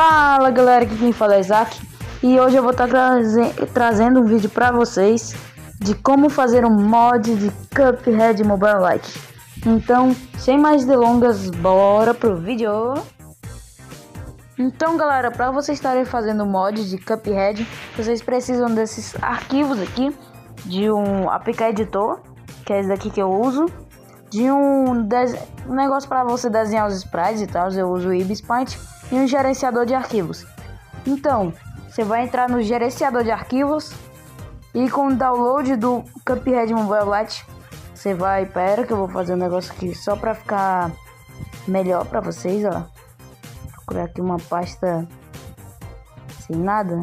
Fala galera, aqui quem fala é Isaac e hoje eu vou estar trazendo um vídeo para vocês de como fazer um mod de Cuphead Mobile Lite. Então, sem mais delongas, bora pro vídeo. Então galera, para vocês estarem fazendo mod de Cuphead, vocês precisam desses arquivos aqui, de um APK Editor, que é esse daqui que eu uso, de um negócio para você desenhar os sprites e tal, eu uso o Ibis Paint, e um gerenciador de arquivos. Então, você vai entrar no gerenciador de arquivos e com o download do Cuphead Mobile Lite, você vai, pera que eu vou fazer um negócio aqui só para ficar melhor para vocês, ó. Vou procurar aqui uma pasta sem nada.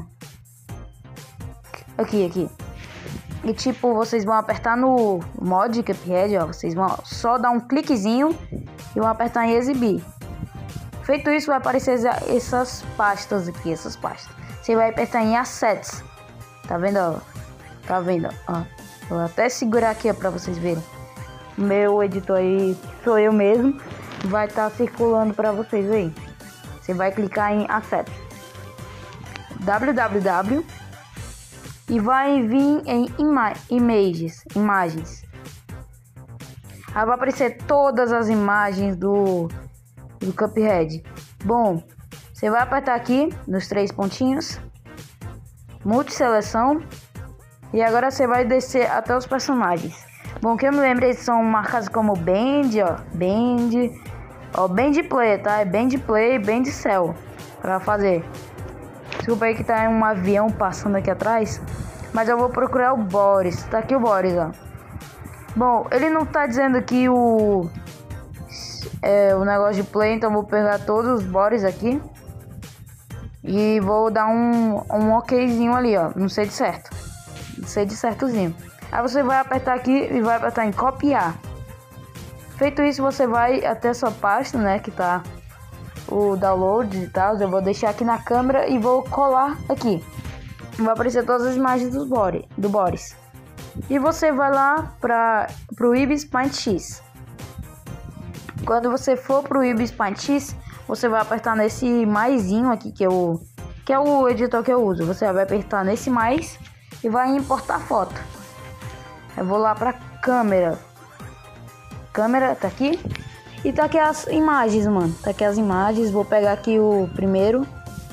Aqui. E tipo, vocês vão apertar no mod Cuphead, ó, vocês vão só dar um cliquezinho e vão apertar em exibir. Feito isso, vai aparecer essas pastas aqui, essas pastas. Você vai apertar em Assets. Tá vendo, ó? Tá vendo, ó? Vou até segurar aqui, ó, pra vocês verem. Meu editor aí, sou eu mesmo. Vai estar circulando pra vocês aí. Você vai clicar em Assets. www. E vai vir em imagens. Aí vai aparecer todas as imagens do Cuphead. Bom, você vai apertar aqui nos 3 pontinhos, multiseleção, e agora você vai descer até os personagens. Bom, que eu me lembro, eles são marcados como Band, ó, Band Play, tá? É Band Play, Band Cell, pra fazer. Desculpa aí que tá um avião passando aqui atrás, mas eu vou procurar o Boris. Tá aqui o Boris, ó. Bom, ele não tá dizendo aqui o negócio de play, então vou pegar todos os Boris aqui e vou dar um okzinho ali, ó. Não sei de certo. Não sei de certozinho. Aí você vai apertar aqui e vai apertar em copiar. Feito isso, você vai até sua pasta, né, que tá o download e tal. Eu vou deixar aqui na câmera e vou colar aqui. Vai aparecer todas as imagens do Boris. E você vai lá pro Ibis Paint X. Quando você for pro Ibis Paint X, você vai apertar nesse maisinho aqui, que é o editor que eu uso. Você vai apertar nesse mais e vai importar foto. Eu vou lá pra câmera. Câmera, tá aqui. E tá aqui as imagens, mano. Tá aqui as imagens. Vou pegar aqui o primeiro.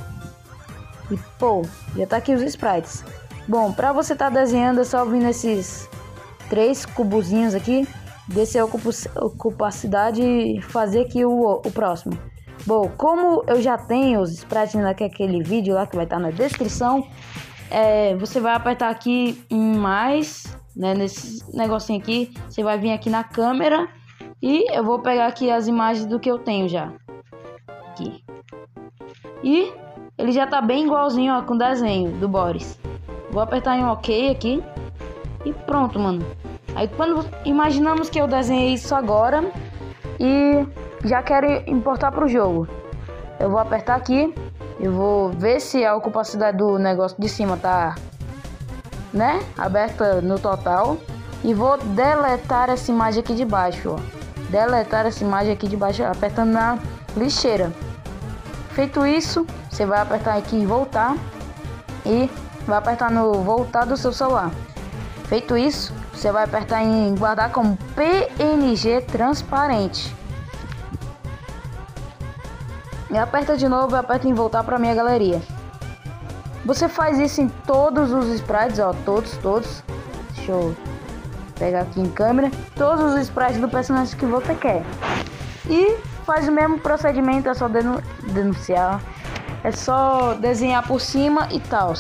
E pô, já tá aqui os sprites. Bom, pra você tá desenhando, é só vir nesses 3 cubozinhos aqui. Descer a opacidade e fazer aqui o próximo. Bom, como eu já tenho os sprites naquele vídeo lá que vai estar na descrição, você vai apertar aqui em mais, né, nesse negocinho aqui. Você vai vir aqui na câmera e eu vou pegar aqui as imagens do que eu tenho já. Aqui. E ele já tá bem igualzinho, ó, com o desenho do Boris. Vou apertar em OK aqui e pronto, mano. Aí quando imaginamos que eu desenhei isso agora e já quero importar para o jogo, eu vou apertar aqui, eu vou ver se a opacidade do negócio de cima tá, né, aberta no total, e vou deletar essa imagem aqui de baixo, ó. Deletar essa imagem aqui de baixo apertando na lixeira. Feito isso, você vai apertar aqui em voltar e vai apertar no voltar do seu celular. Feito isso, você vai apertar em guardar como PNG transparente. E aperta de novo e aperta em voltar para minha galeria. Você faz isso em todos os sprites, ó, todos. Deixa eu pegar aqui em câmera. Todos os sprites do personagem que você quer. E faz o mesmo procedimento, é só denunciar. É só desenhar por cima e tal.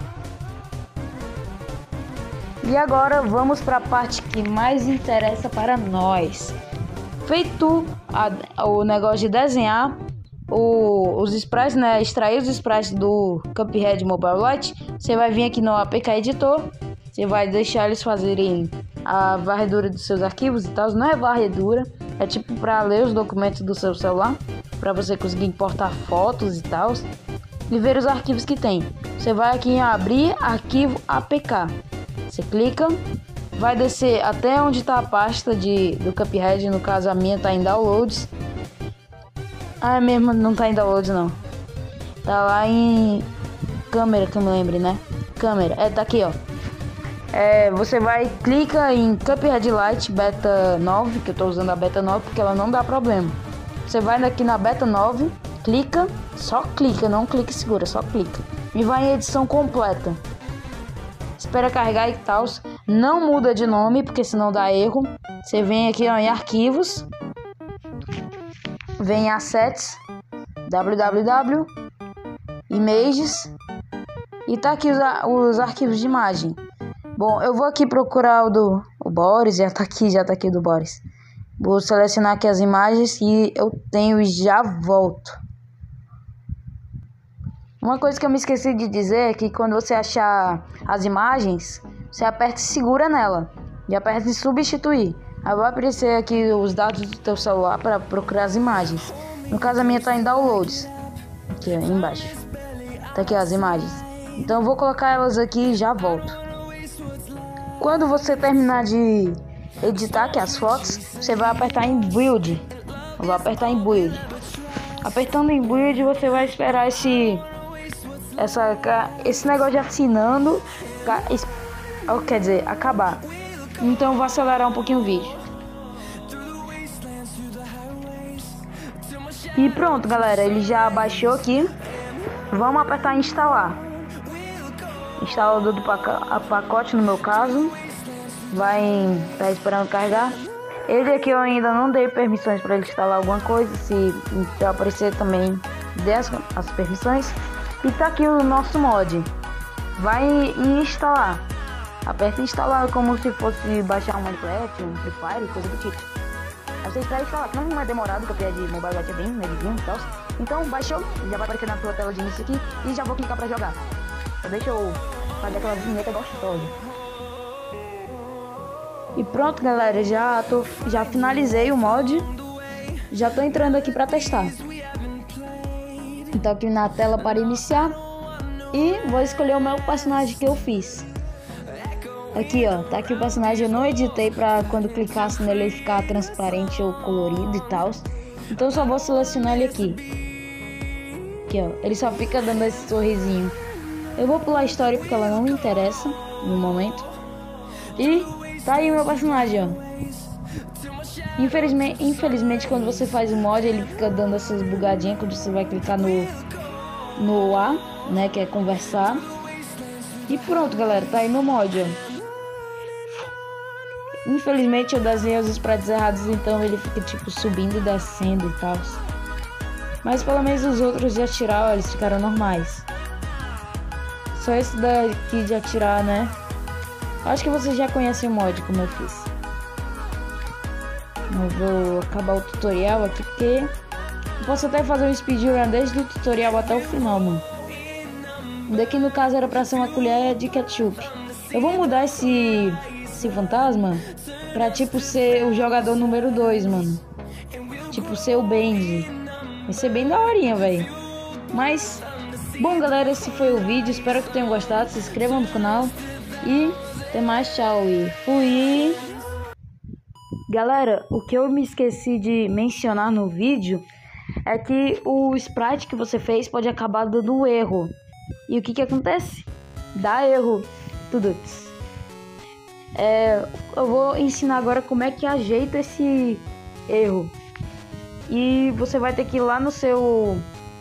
E agora vamos para a parte que mais interessa para nós. Feito o negócio de desenhar os sprites, né? Extrair os sprites do Cuphead Mobile Lite. Você vai vir aqui no APK Editor. Você vai deixar eles fazerem a varredura dos seus arquivos e tal. Não é varredura, é tipo para ler os documentos do seu celular, para você conseguir importar fotos e tal e ver os arquivos que tem. Você vai aqui em abrir arquivo APK. Você clica, vai descer até onde está a pasta do Cuphead, no caso a minha está em downloads. Ah, mesmo não está em downloads não. Tá lá em câmera, que eu me lembre, né? Câmera, tá aqui, ó. Você vai, clica em Cuphead Lite Beta 9, que eu tô usando a Beta 9 porque ela não dá problema. Você vai aqui na Beta 9, clica, só clica, não clica e segura, só clica. E vai em edição completa. Espera carregar e tal. Não muda de nome, porque senão dá erro. Você vem aqui, ó, em arquivos. Vem em assets, www, images. E tá aqui os arquivos de imagem. Bom, eu vou aqui procurar o Boris, já tá aqui o do Boris. Vou selecionar aqui as imagens que eu tenho e já volto. Uma coisa que eu me esqueci de dizer é que quando você achar as imagens, você aperta e segura nela. E aperta em substituir. Aí vai aparecer aqui os dados do teu celular para procurar as imagens. No caso a minha tá em downloads. Aqui, ó, embaixo. Tá aqui as imagens. Então eu vou colocar elas aqui e já volto. Quando você terminar de editar aqui as fotos, você vai apertar em Build. Eu vou apertar em Build. Apertando em Build, você vai esperar esse negócio de assinando, quer dizer, acabar. Então eu vou acelerar um pouquinho o vídeo. E pronto, galera, ele já baixou aqui. Vamos apertar em instalar. Instalador do pacote, no meu caso, tá esperando carregar. Ele aqui eu ainda não dei permissões para ele instalar alguma coisa. Se aparecer também, dê as permissões. E tá aqui o nosso mod. Vai em instalar. Aperta em instalar como se fosse baixar um Minecraft, um Free Fire, coisa do tipo. Aí você espera instalar, que não é demorado, porque é de mobile é bem levezinho e tal. Então baixou, já vai aparecer na sua tela de início aqui. E já vou clicar para jogar. Deixa eu fazer aquela vinheta gostosa. E pronto, galera, já finalizei o mod. Já tô entrando aqui para testar. Então aqui na tela para iniciar. E vou escolher o meu personagem que eu fiz. Aqui, ó, tá aqui o personagem. Eu não editei para quando clicasse nele ele ficar transparente ou colorido e tal. Então só vou selecionar ele aqui. Aqui, ó, ele só fica dando esse sorrisinho. Eu vou pular a história porque ela não me interessa no momento. E tá aí o meu personagem, ó. Infelizmente quando você faz o mod ele fica dando essas bugadinhas quando você vai clicar no A, né, que é conversar. E pronto, galera, tá aí meu mod, ó. Infelizmente eu desenhei os sprites errados, então ele fica tipo subindo e descendo e tal. Mas pelo menos os outros de atirar, ó, eles ficaram normais. Só esse daqui de atirar, né? Acho que vocês já conhecem o mod, como eu fiz. Eu vou acabar o tutorial aqui, porque eu posso até fazer um speedrun desde o tutorial até o final, mano. Daqui no caso era pra ser uma colher de ketchup. Eu vou mudar esse fantasma pra tipo ser o jogador número 2, mano. Tipo ser o Benji. Vai ser bem daorinha, velho. Mas... bom, galera, esse foi o vídeo, espero que tenham gostado, se inscrevam no canal e até mais, tchau e fui! Galera, o que eu me esqueci de mencionar no vídeo é que o sprite que você fez pode acabar dando erro. E o que acontece? Dá erro, tudo. Eu vou ensinar agora como é que ajeita esse erro. E você vai ter que ir lá no seu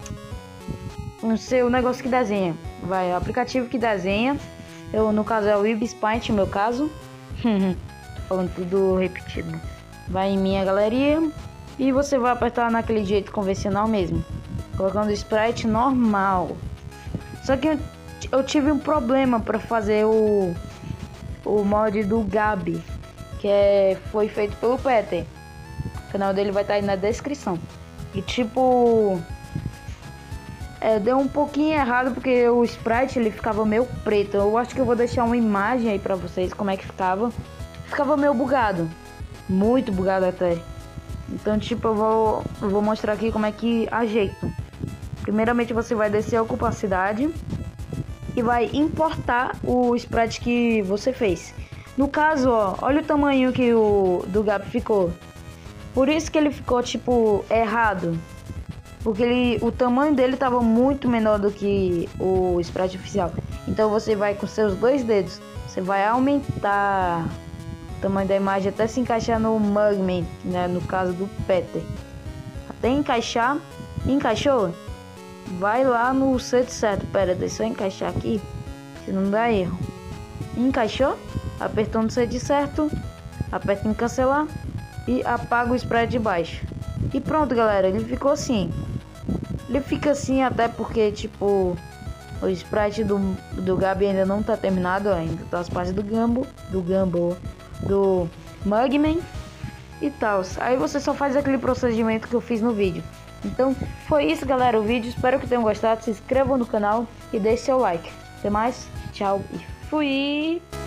negócio que desenha. Vai, o aplicativo que desenha. No caso é o Ibis-Paint, no meu caso. Falando tudo repetido. Vai em minha galeria. E você vai apertar naquele jeito convencional mesmo. Colocando o sprite normal. Só que eu tive um problema para fazer o mod do Gabi. Que foi feito pelo Peter. O canal dele vai estar aí na descrição. E tipo... deu um pouquinho errado porque o sprite ele ficava meio preto. Eu acho que eu vou deixar uma imagem aí pra vocês como é que ficava. Ficava meio bugado. Muito bugado até. Então tipo eu vou mostrar aqui como é que ajeita. Primeiramente você vai descer a opacidade. E vai importar o sprite que você fez. No caso, ó, olha o tamanho que o do Gabi ficou. Por isso que ele ficou tipo errado. porque o tamanho dele estava muito menor do que o sprite oficial. Então você vai com seus 2 dedos, você vai aumentar o tamanho da imagem até se encaixar no Mugman, né, no caso do Peter. Até encaixar, encaixou? Vai lá no sede certo. Pera, deixa eu encaixar aqui, se não dá erro. Encaixou? Apertou no sede certo, aperta em cancelar e apaga o sprite de baixo. E pronto, galera, ele ficou assim. Ele fica assim até porque, tipo, o sprite do Gabi ainda não tá terminado, ainda tá as partes do Gumball, do Mugman e tal. Aí você só faz aquele procedimento que eu fiz no vídeo. Então, foi isso, galera, o vídeo. Espero que tenham gostado. Se inscrevam no canal e deixe seu like. Até mais, tchau e fui!